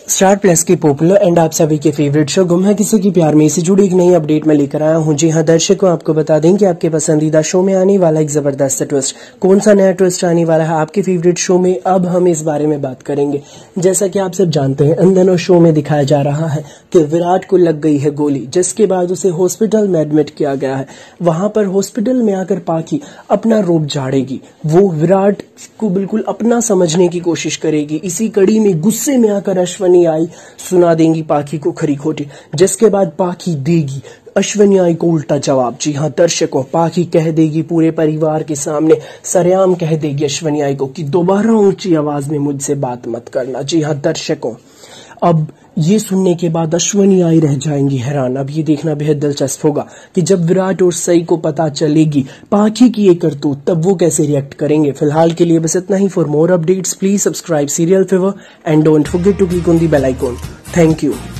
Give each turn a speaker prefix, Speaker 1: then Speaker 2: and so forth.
Speaker 1: Star Plus की popular and आप सभी के फेवरेट शो गुम है किसी की प्यार में से जुड़ी एक नई अपडेट में लेकर आया हूं। जी हां दर्शकों, आपको बता दें कि आपके पसंदीदा शो में आने वाला एक जबरदस्त ट्विस्ट, कौन सा नया ट्विस्ट आने वाला है आपके फेवरेट शो में, अब हम इस बारे में बात करेंगे। जैसा कि आप सब जानते हैं, इन दिनों शो में दिखाया जा रहा है कि विराट को लग गई है गोली, जिसके बाद उसे हॉस्पिटल में एडमिट किया गया है। वहां पर हॉस्पिटल में आकर पाखी अपना रूप झाड़ेगी, वो विराट को बिल्कुल अपना समझने की कोशिश करेगी। इसी कड़ी में गुस्से में आकर अश्वनी आई सुना देंगी पाखी को खरी खोटी, जिसके बाद पाखी देगी अश्वनी आई को उल्टा जवाब। जी हां दर्शकों, पाखी कह देगी पूरे परिवार के सामने, सरेआम कह देगी अश्वनी आई को कि दोबारा ऊंची आवाज में मुझसे बात मत करना। जी हां दर्शकों, अब ये सुनने के बाद अश्वनी आई रह जाएंगी हैरान। अब ये देखना बेहद दिलचस्प होगा कि जब विराट और सई को पता चलेगी पाखी की ये करतूत, तब वो कैसे रिएक्ट करेंगे। फिलहाल के लिए बस इतना ही। For more updates please subscribe serial fever and don't forget to click on the bell icon. Thank you.